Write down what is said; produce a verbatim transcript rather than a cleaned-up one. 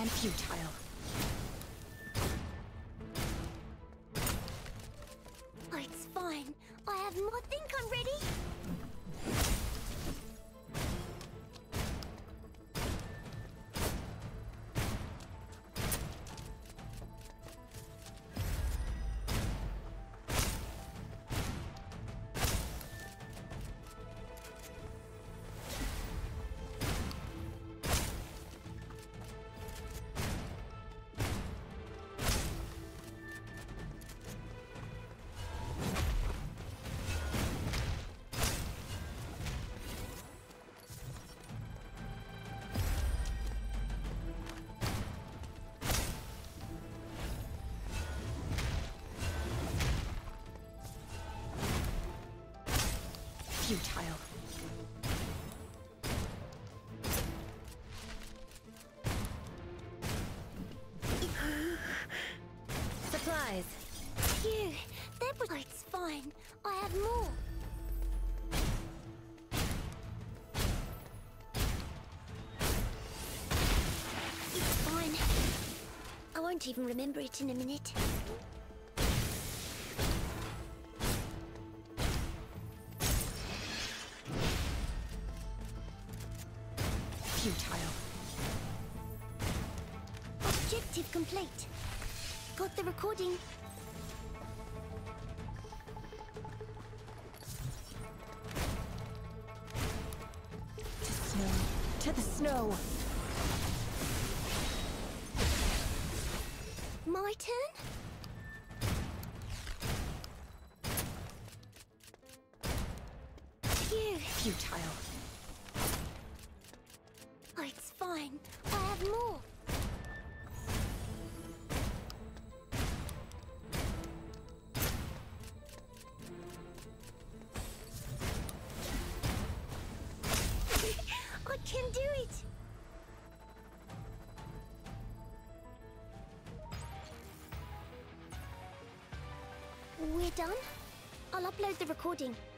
and futile. Oh, it's fine. I have more. I think I'm ready. Futile. Supplies. Phew, that was. Oh, it's fine. I have more. It's fine. I won't even remember it in a minute. Futile. Objective complete. Got the recording. To snow. To the snow. My turn? Phew. Futile. Oh, it's fine. I have more. I can do it. We're done. I'll upload the recording.